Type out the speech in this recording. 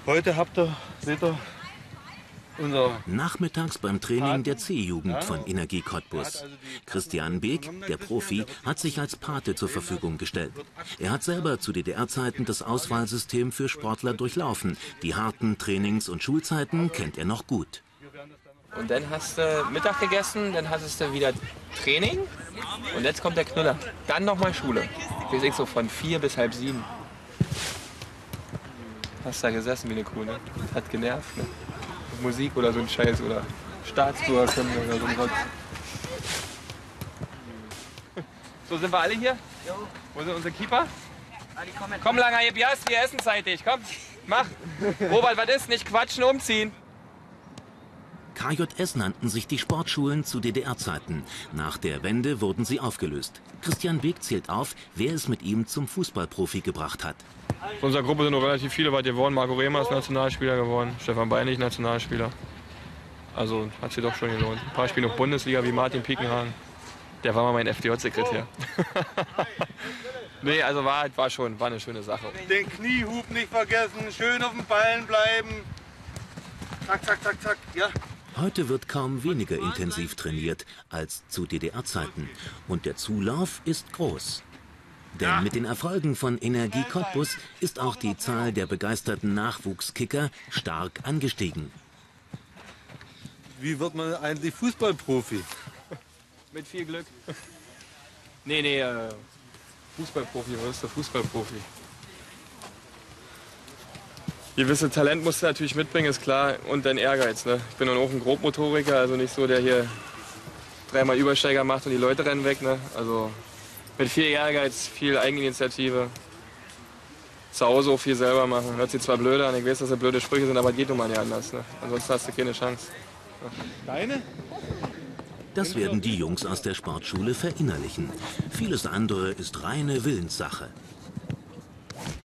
Heute habt ihr, seht ihr, unser... Nachmittags beim Training der C-Jugend von Energie Cottbus. Christian Beek, der Profi, hat sich als Pate zur Verfügung gestellt. Er hat selber zu DDR-Zeiten das Auswahlsystem für Sportler durchlaufen. Die harten Trainings- und Schulzeiten kennt er noch gut. Und dann hast du Mittag gegessen, dann hattest du wieder Training und jetzt kommt der Knüller. Dann nochmal Schule. Ich weiß so von 4 bis halb 7. Hast da gesessen wie eine Kuh, ne? Hat genervt, ne? Musik oder so ein Scheiß oder Staatsbürgerkunde oder so ein Rotz. So, sind wir alle hier? Jo. Wo sind unsere Keeper? Komm, Langer, wir essen zeitig, komm, mach. Robert, was ist? Nicht quatschen, umziehen. KJS nannten sich die Sportschulen zu DDR-Zeiten. Nach der Wende wurden sie aufgelöst. Christian Beek zählt auf, wer es mit ihm zum Fußballprofi gebracht hat. Von unserer Gruppe sind noch relativ viele weit geworden. Marco Rehmer ist Nationalspieler geworden, Stefan Beinig Nationalspieler. Also hat sich doch schon gelohnt. Ein paar Spiele noch Bundesliga wie Martin Piekenhagen. Der war mal mein FDJ-Sekretär. Nee, also war eine schöne Sache. Den Kniehub nicht vergessen, schön auf dem Ballen bleiben. Zack, zack, zack, zack, ja. Heute wird kaum weniger intensiv trainiert als zu DDR-Zeiten. Und der Zulauf ist groß. Denn mit den Erfolgen von Energie Cottbus ist auch die Zahl der begeisterten Nachwuchskicker stark angestiegen. Wie wird man eigentlich Fußballprofi? Mit viel Glück. Nee, Fußballprofi, was ist der Fußballprofi? Gewisse Talent musst du natürlich mitbringen, ist klar, und dein Ehrgeiz. Ne? Ich bin auch ein Grobmotoriker, also nicht so, der hier 3-mal Übersteiger macht und die Leute rennen weg. Ne? Also mit viel Ehrgeiz, viel Eigeninitiative. Zu Hause auch viel selber machen. Hört sich zwar blöd an, ich weiß, dass das blöde Sprüche sind, aber geht nun mal nicht anders. Ne? Ansonsten hast du keine Chance. Deine? Das werden die Jungs aus der Sportschule verinnerlichen. Vieles andere ist reine Willenssache.